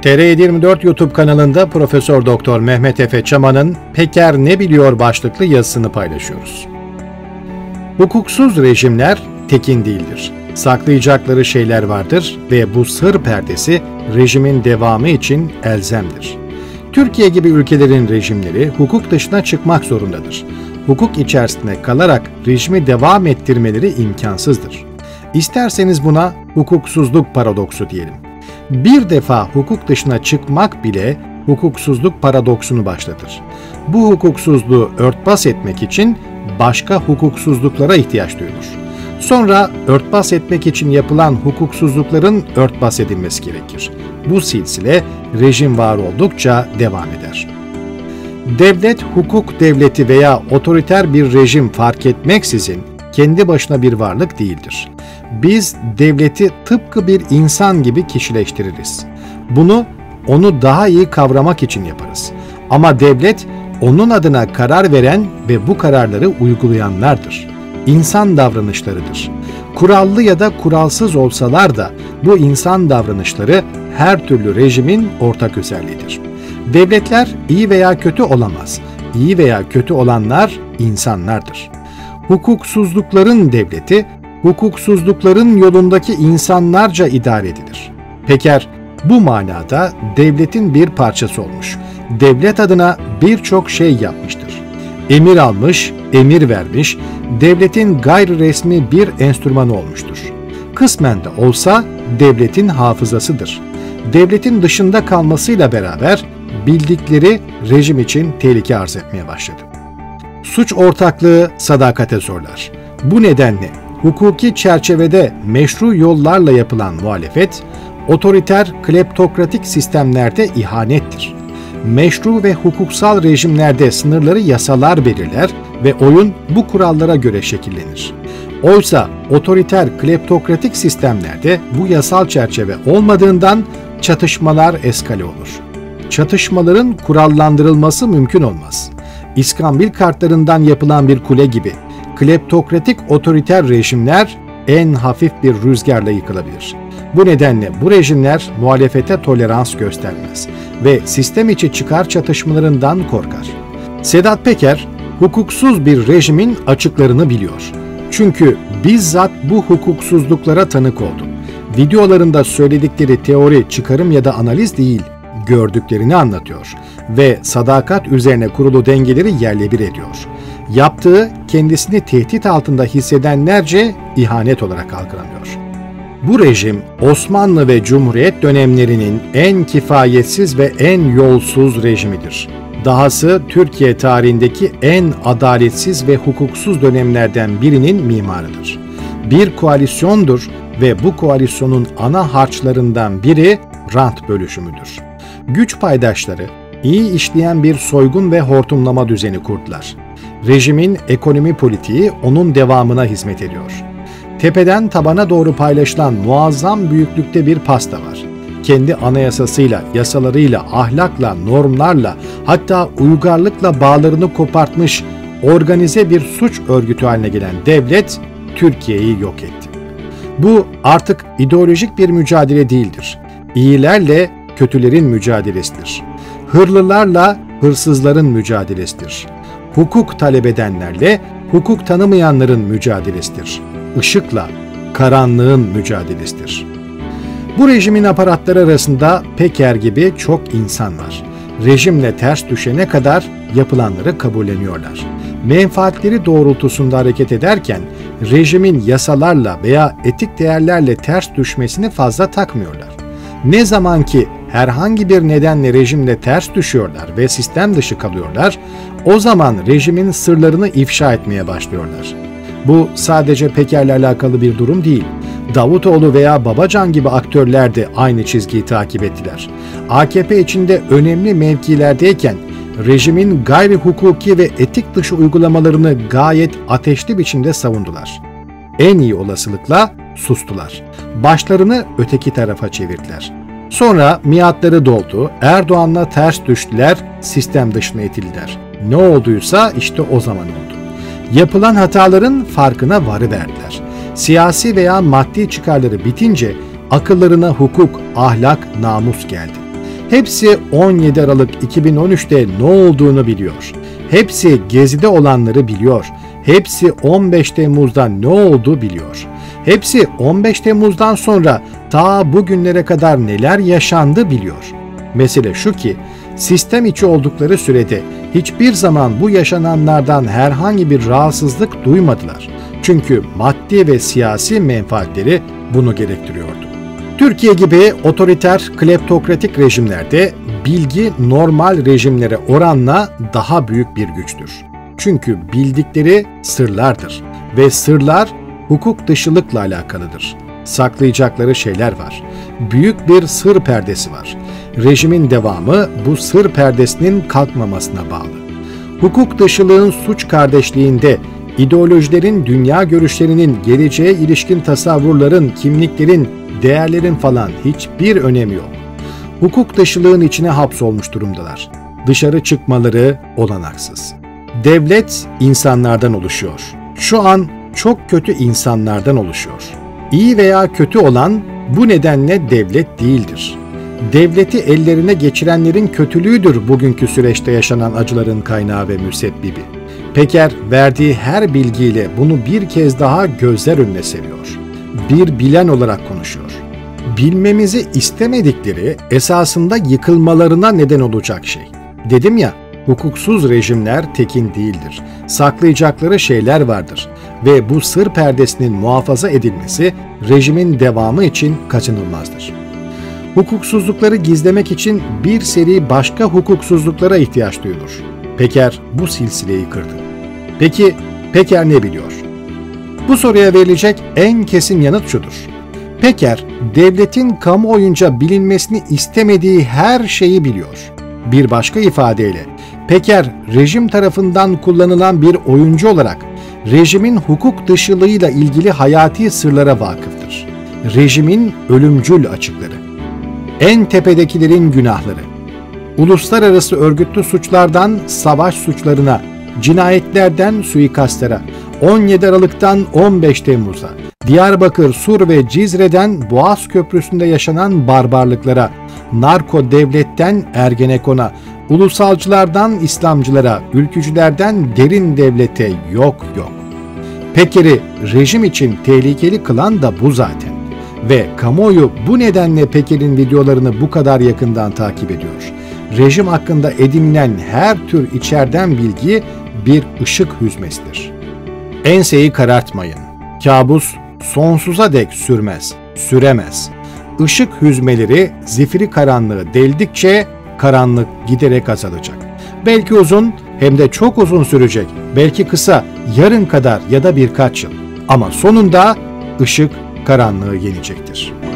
TR724 YouTube kanalında Profesör Doktor Mehmet Efe Çaman'ın Peker Ne Biliyor başlıklı yazısını paylaşıyoruz. Hukuksuz rejimler tekin değildir. Saklayacakları şeyler vardır ve bu sır perdesi rejimin devamı için elzemdir. Türkiye gibi ülkelerin rejimleri hukuk dışına çıkmak zorundadır. Hukuk içerisinde kalarak rejimi devam ettirmeleri imkansızdır. İsterseniz buna hukuksuzluk paradoksu diyelim. Bir defa hukuk dışına çıkmak bile hukuksuzluk paradoksunu başlatır. Bu hukuksuzluğu örtbas etmek için başka hukuksuzluklara ihtiyaç duyulur. Sonra örtbas etmek için yapılan hukuksuzlukların örtbas edilmesi gerekir. Bu silsile rejim var oldukça devam eder. Devlet, hukuk devleti veya otoriter bir rejim fark etmeksizin kendi başına bir varlık değildir. Biz devleti tıpkı bir insan gibi kişileştiririz. Bunu onu daha iyi kavramak için yaparız. Ama devlet onun adına karar veren ve bu kararları uygulayanlardır. İnsan davranışlarıdır. Kurallı ya da kuralsız olsalar da bu insan davranışları her türlü rejimin ortak özelliğidir. Devletler iyi veya kötü olamaz. İyi veya kötü olanlar insanlardır. Hukuksuzlukların devleti, hukuksuzlukların yolundaki insanlarca idare edilir. Peker bu manada devletin bir parçası olmuş. Devlet adına birçok şey yapmıştır. Emir almış, emir vermiş, devletin gayri resmi bir enstrümanı olmuştur. Kısmen de olsa devletin hafızasıdır. Devletin dışında kalmasıyla beraber bildikleri rejim için tehlike arz etmeye başladı. Suç ortaklığı sadakate zorlar. Bu nedenle hukuki çerçevede meşru yollarla yapılan muhalefet, otoriter, kleptokratik sistemlerde ihanettir. Meşru ve hukuksal rejimlerde sınırları yasalar belirler ve oyun bu kurallara göre şekillenir. Oysa otoriter, kleptokratik sistemlerde bu yasal çerçeve olmadığından çatışmalar eskale olur. Çatışmaların kurallandırılması mümkün olmaz. İskambil kartlarından yapılan bir kule gibi kleptokratik otoriter rejimler en hafif bir rüzgarla yıkılabilir. Bu nedenle bu rejimler muhalefete tolerans göstermez ve sistem içi çıkar çatışmalarından korkar. Sedat Peker, hukuksuz bir rejimin açıklarını biliyor. Çünkü bizzat bu hukuksuzluklara tanık oldu. Videolarında söyledikleri teori, çıkarım ya da analiz değil, gördüklerini anlatıyor ve sadakat üzerine kurulu dengeleri yerle bir ediyor. Yaptığı kendisini tehdit altında hissedenlerce ihanet olarak algılanıyor. Bu rejim Osmanlı ve Cumhuriyet dönemlerinin en kifayetsiz ve en yolsuz rejimidir. Dahası Türkiye tarihindeki en adaletsiz ve hukuksuz dönemlerden birinin mimarıdır. Bir koalisyondur ve bu koalisyonun ana harçlarından biri rant bölüşümüdür. Güç paydaşları iyi işleyen bir soygun ve hortumlama düzeni kurdular. Rejimin ekonomi politiği onun devamına hizmet ediyor. Tepeden tabana doğru paylaşılan muazzam büyüklükte bir pasta var. Kendi anayasasıyla, yasalarıyla, ahlakla, normlarla, hatta uygarlıkla bağlarını kopartmış organize bir suç örgütü haline gelen devlet Türkiye'yi yok etti. Bu artık ideolojik bir mücadele değildir. İyilerle kötülerin mücadelesidir. Hırlılarla hırsızların mücadelesidir. Hukuk talep edenlerle hukuk tanımayanların mücadelesidir. Işıkla karanlığın mücadelesidir. Bu rejimin aparatları arasında Peker gibi çok insan var. Rejimle ters düşene kadar yapılanları kabulleniyorlar. Menfaatleri doğrultusunda hareket ederken rejimin yasalarla veya etik değerlerle ters düşmesini fazla takmıyorlar. Ne zaman ki herhangi bir nedenle rejimle ters düşüyorlar ve sistem dışı kalıyorlar, o zaman rejimin sırlarını ifşa etmeye başlıyorlar. Bu sadece Peker'le alakalı bir durum değil. Davutoğlu veya Babacan gibi aktörler de aynı çizgiyi takip ettiler. AKP içinde önemli mevkilerdeyken rejimin gayri hukuki ve etik dışı uygulamalarını gayet ateşli biçimde savundular. En iyi olasılıkla sustular. Başlarını öteki tarafa çevirdiler. Sonra miadları doldu, Erdoğan'la ters düştüler, sistem dışına itildiler. Ne olduysa işte o zaman oldu. Yapılan hataların farkına varıverdiler. Siyasi veya maddi çıkarları bitince akıllarına hukuk, ahlak, namus geldi. Hepsi 17 Aralık 2013'te ne olduğunu biliyor. Hepsi Gezi'de olanları biliyor. Hepsi 15 Temmuz'da ne oldu biliyor. Hepsi 15 Temmuz'dan sonra ta bugünlere kadar neler yaşandı biliyor. Mesele şu ki, sistem içi oldukları sürede hiçbir zaman bu yaşananlardan herhangi bir rahatsızlık duymadılar. Çünkü maddi ve siyasi menfaatleri bunu gerektiriyordu. Türkiye gibi otoriter, kleptokratik rejimlerde bilgi normal rejimlere oranla daha büyük bir güçtür. Çünkü bildikleri sırlardır ve sırlar hukuk dışılıkla alakalıdır. Saklayacakları şeyler var. Büyük bir sır perdesi var. Rejimin devamı bu sır perdesinin kalkmamasına bağlı. Hukuk dışılığın suç kardeşliğinde ideolojilerin, dünya görüşlerinin, geleceğe ilişkin tasavvurların, kimliklerin, değerlerin falan hiçbir önemi yok. Hukuk dışılığın içine hapsolmuş durumdalar. Dışarı çıkmaları olanaksız. Devlet insanlardan oluşuyor. Şu an çok kötü insanlardan oluşuyor. İyi veya kötü olan bu nedenle devlet değildir. Devleti ellerine geçirenlerin kötülüğüdür bugünkü süreçte yaşanan acıların kaynağı ve müsebbibi. Peker verdiği her bilgiyle bunu bir kez daha gözler önüne seriyor. Bir bilen olarak konuşuyor. Bilmemizi istemedikleri esasında yıkılmalarına neden olacak şey. Dedim ya, hukuksuz rejimler tekin değildir. Saklayacakları şeyler vardır ve bu sır perdesinin muhafaza edilmesi rejimin devamı için kaçınılmazdır. Hukuksuzlukları gizlemek için bir seri başka hukuksuzluklara ihtiyaç duyulur. Peker bu silsileyi kırdı. Peki Peker ne biliyor? Bu soruya verilecek en kesin yanıt şudur. Peker, devletin kamuoyunca bilinmesini istemediği her şeyi biliyor. Bir başka ifadeyle, Peker, rejim tarafından kullanılan bir oyuncu olarak rejimin hukuk dışılığıyla ilgili hayati sırlara vakıftır. Rejimin ölümcül açıkları, en tepedekilerin günahları, uluslararası örgütlü suçlardan savaş suçlarına, cinayetlerden suikastlara, 17 Aralık'tan 15 Temmuz'a, Diyarbakır, Sur ve Cizre'den Boğaz Köprüsü'nde yaşanan barbarlıklara, narko devletten Ergenekon'a, ulusalcılardan İslamcılara, ülkücülerden derin devlete yok. Peker'i rejim için tehlikeli kılan da bu zaten. Ve kamuoyu bu nedenle Peker'in videolarını bu kadar yakından takip ediyor. Rejim hakkında edinilen her tür içeriden bilgi bir ışık hüzmesidir. Enseyi karartmayın. Kabus sonsuza dek süremez. Işık hüzmeleri zifiri karanlığı deldikçe karanlık giderek azalacak. Belki uzun, hem de çok uzun sürecek. Belki kısa, yarın kadar ya da birkaç yıl. Ama sonunda ışık karanlığı yenecektir.